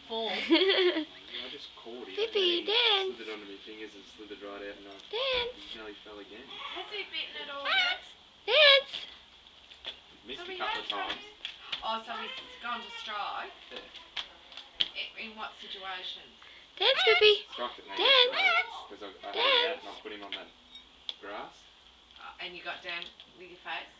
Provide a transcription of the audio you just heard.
fall. I just caught him. Pippi, dance. Slithered onto my fingers and slithered right out and I Dance. nearly fell again. Has he bitten at all yet? Dance. Missed So a he couple has of times. Oh, so he's gone to strike? Yeah. In what situations? Dance, Pippi. Struck at me. Dance. Because I had him out and I put him on that grass. And you got down with your face?